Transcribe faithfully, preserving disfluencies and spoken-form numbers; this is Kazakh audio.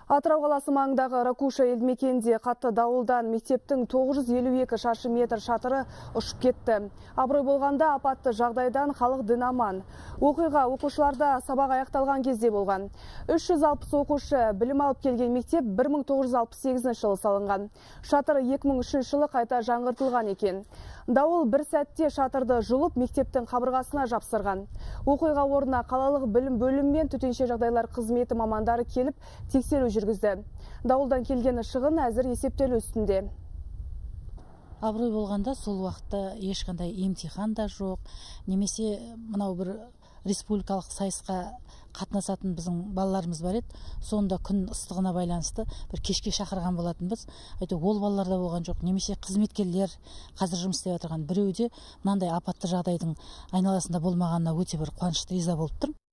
Атырау қаласы маңындағы Ракуша елді мекенінде қатты дауылдан мектептің тоғыз жүз елу екі шаршы метр шатыры ұшып кетті. Абырой болғанда апатты жағдайдан халық дін аман. Оқиға оқушыларда сабақ аяқталған кезде болған. үш жүз алпыс оқушы білім алып келген мектеп бір мың тоғыз жүз алпыс сегізінші жылы салынған. Шатыр екі мың үшінші жылы қайта жаңғыртылған екен. Дауыл бір сәтте шатырды жұлып, мектептің қабырғасына жапсырған. Оқиға орнына қалалық білім бөлімі мен төтенше жағдайлар қызметі мамандары келіп тексеру жүргізді. Дауылдан келген шығын әзір есептелу үстінде. Абырой болғанда сол уақытта ешқандай емтихан да жоқ, немесе мынау бір республикалық сайысқа қатынасатын біздің балаларымыз бар еді. Сонда күн ыстығына байланысты бір кешке шақырған болатынбыз. Әйтеуір ол балаларда болған жоқ, немесе қызметкерлер қазір жұмыс істеп отырған біреуде мынандай апатты жағдайдың айналасында болмағанына өте бір қуанышты риза болып тұрмын.